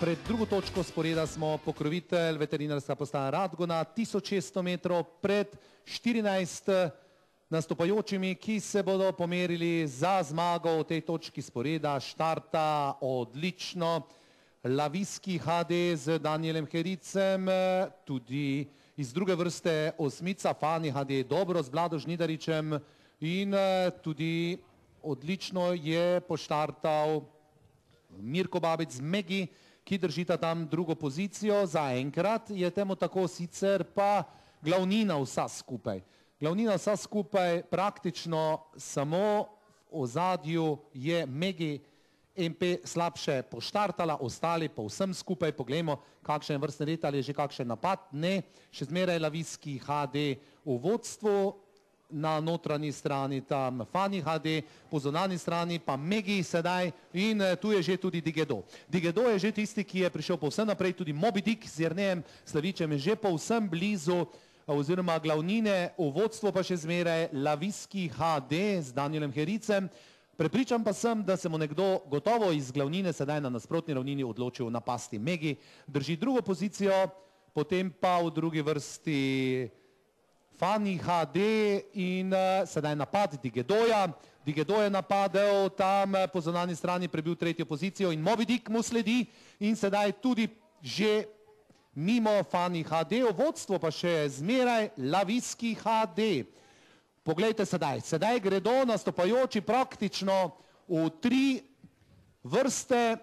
Pred drugo točko sporeda smo pokrovitelj veterinarska postaja Radgona, 1600 metrov pred 14 nastopajočimi, ki se bodo pomerili za zmago v tej točki sporeda. Štarta odlično Lavijski HD z Danielem Hericem, tudi iz druge vrste osmica Fani HD dobro z Vlado Žnidaričem in tudi odlično je poštartal Mirko Babic z Megi, ki držita tam drugo pozicijo. Zaenkrat je temu tako, sicer pa glavnina vsa skupaj. Glavnina vsa skupaj praktično samo v ozadju je Megi MP slabše poštartala, ostali pa vsem skupaj. Poglejmo, kakšen vrstni red, ali je že kakšen napad. Ne, še zmeraj Lavijski HD v vodstvu. Na notranji strani tam Fani HD, po zunanji strani pa Megi sedaj in tu je že tudi Digedo. Digedo je že tisti, ki je prišel povsem naprej, tudi Moby Dick z Jernejem Slavičem je že povsem blizu oziroma glavnine, v vodstvu pa še zmeraj Lavijski HD z Danielem Hericem. Prepričan pa sem, da se mu nekdo gotovo iz glavnine sedaj na nasprotni ravnini odločil napasti. Megi drži drugo pozicijo, potem pa v drugi vrsti Fani HD in sedaj napad Digedoja. Digedo je napadel tam po zunanji strani, prebil tretjo pozicijo in Moby Dick mu sledi in sedaj tudi že mimo Fani HD, v vodstvo pa še zmeraj Lavijski HD. Poglejte sedaj, sedaj gredo nastopajoči praktično v tri vrste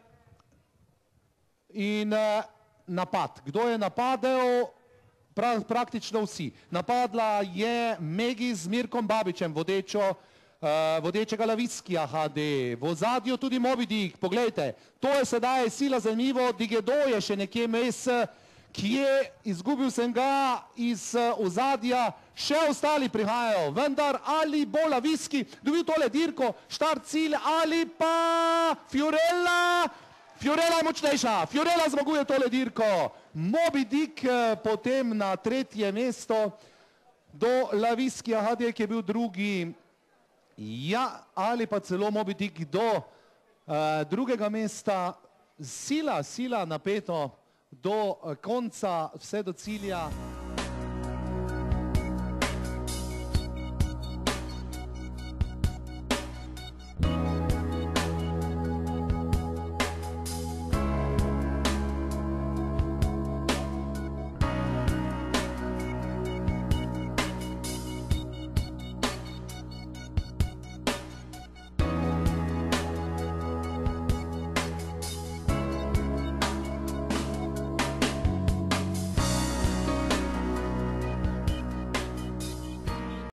in napad. Kdo je napadel? Praktično vsi. Napadla je Megi z Mirkom Babičem, vodečega Lavijskija HD. V ozadju tudi Moby Dick. Poglejte, to je sedaj sila zanimivo. Digedo je še nekje mes, ki je izgubil sem ga iz ozadja. Še ostali prihajajo, vendar ali bo Lavijski dobil tole dirko, štart cilj ali pa Fiorella. Fiorella je močnejša, Fiorella zmaguje tole dirko. Moby Dick potem na tretje mesto do Lavijskija HD, ki je bil drugi. Ja, ali pa celo Moby Dick do drugega mesta. Sila napeto do konca, vse do cilja.